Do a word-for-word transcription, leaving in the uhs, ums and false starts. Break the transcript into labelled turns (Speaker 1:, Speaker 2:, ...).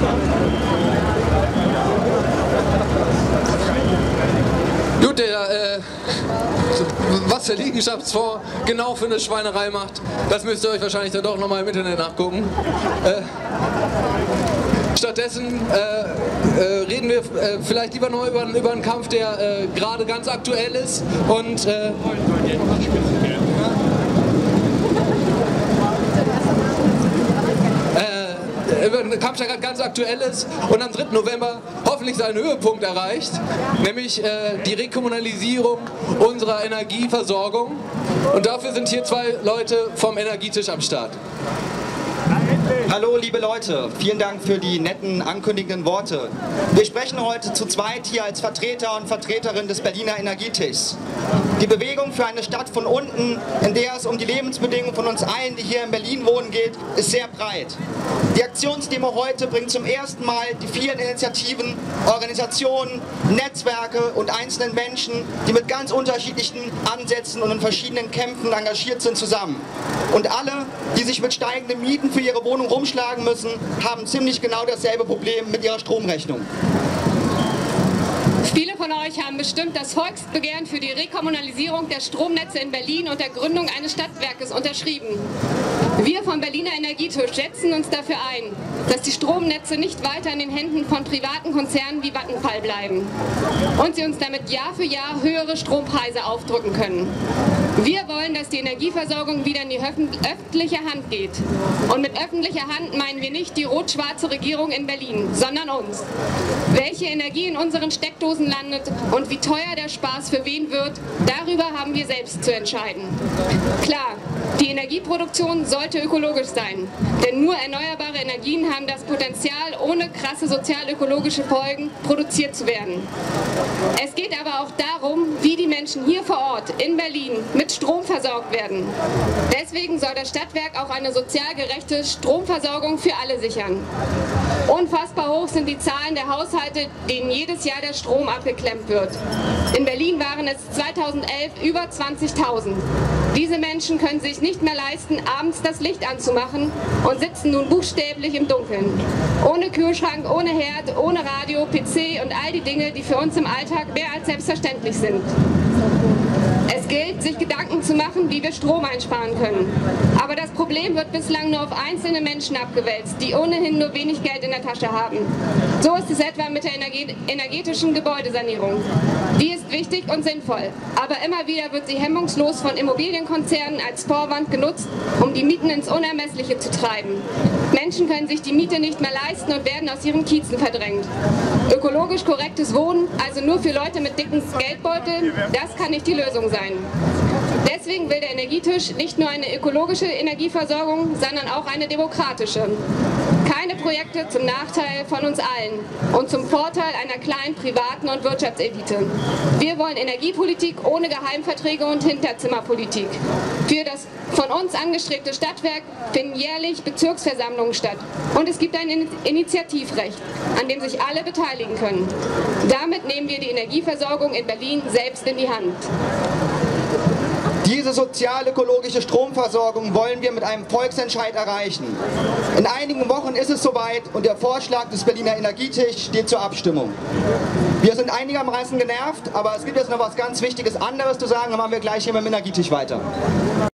Speaker 1: Gut, der, äh, was der Liegenschaftsfonds genau für eine Schweinerei macht, das müsst ihr euch wahrscheinlich dann doch nochmal im Internet nachgucken. Äh, stattdessen äh, äh, reden wir äh, vielleicht lieber noch über, über einen Kampf, der äh, gerade ganz aktuell ist und äh, über einen Kampf, der gerade ganz aktuell ist und am dritten November hoffentlich seinen Höhepunkt erreicht, nämlich äh, die Rekommunalisierung unserer Energieversorgung. Und dafür sind hier zwei Leute vom Energietisch am Start.
Speaker 2: Hallo liebe Leute, vielen Dank für die netten ankündigenden Worte. Wir sprechen heute zu zweit hier als Vertreter und Vertreterin des Berliner Energietischs. Die Bewegung für eine Stadt von unten, in der es um die Lebensbedingungen von uns allen, die hier in Berlin wohnen, geht, ist sehr breit. Die Aktionsdemo heute bringt zum ersten Mal die vielen Initiativen, Organisationen, Netzwerke und einzelnen Menschen, die mit ganz unterschiedlichen Ansätzen und in verschiedenen Kämpfen engagiert sind, zusammen. Und alle, die sich mit steigenden Mieten für ihre Wohnung rumschlagen müssen, haben ziemlich genau dasselbe Problem mit ihrer Stromrechnung.
Speaker 3: Viele von euch haben bestimmt das Volksbegehren für die Rekommunalisierung der Stromnetze in Berlin und der Gründung eines Stadtwerkes unterschrieben. Wir vom Berliner Energietisch setzen uns dafür ein, dass die Stromnetze nicht weiter in den Händen von privaten Konzernen wie Vattenfall bleiben und sie uns damit Jahr für Jahr höhere Strompreise aufdrücken können. Wir wollen, dass die Energieversorgung wieder in die öffentliche Hand geht. Und mit öffentlicher Hand meinen wir nicht die rot-schwarze Regierung in Berlin, sondern uns. Welche Energie in unseren Steckdosen landet und wie teuer der Spaß für wen wird, darüber haben wir selbst zu entscheiden. Klar, die Energieproduktion sollte ökologisch sein, denn nur erneuerbare Energien haben das Potenzial, ohne krasse sozial-ökologische Folgen produziert zu werden. Es geht aber auch darum, wie die Menschen hier vor Ort in Berlin mit Strom versorgt werden. Deswegen soll das Stadtwerk auch eine sozial gerechte Stromversorgung für alle sichern. Unfassbar hoch sind die Zahlen der Haushalte, denen jedes Jahr der Strom abgeklemmt wird. In Berlin waren es zweitausendelf über zwanzigtausend. Diese Menschen können sich nicht mehr leisten, abends das Licht anzumachen und sitzen nun buchstäblich im Dunkeln. Ohne Kühlschrank, ohne Herd, ohne Radio, P C und all die Dinge, die für uns im Alltag mehr als selbstverständlich sind. Es gilt, sich Gedanken zu machen, wie wir Strom einsparen können. Aber das Problem wird bislang nur auf einzelne Menschen abgewälzt, die ohnehin nur wenig Geld in der Tasche haben. So ist es etwa mit der energetischen Gebäudesanierung. Die ist wichtig und sinnvoll, aber immer wieder wird sie hemmungslos von Immobilienkonzernen als Vorwand genutzt, um die Mieten ins Unermessliche zu treiben. Menschen können sich die Miete nicht mehr leisten und werden aus ihren Kiezen verdrängt. Ökologisch korrektes Wohnen, also nur für Leute mit dicken Geldbeuteln, das kann nicht die Lösung sein. Deswegen will der Energietisch nicht nur eine ökologische Energieversorgung, sondern auch eine demokratische. Keine Projekte zum Nachteil von uns allen und zum Vorteil einer kleinen privaten und Wirtschaftselite. Wir wollen Energiepolitik ohne Geheimverträge und Hinterzimmerpolitik. Für das von uns angestrebte Stadtwerk finden jährlich Bezirksversammlungen statt. Und es gibt ein Initiativrecht, an dem sich alle beteiligen können. Damit nehmen wir die Energieversorgung in Berlin selbst in die Hand.
Speaker 2: Diese sozial-ökologische Stromversorgung wollen wir mit einem Volksentscheid erreichen. In einigen Wochen ist es soweit und der Vorschlag des Berliner Energietischs steht zur Abstimmung. Wir sind einigermaßen genervt, aber es gibt jetzt noch was ganz Wichtiges anderes zu sagen, dann machen wir gleich hier mit dem Energietisch weiter.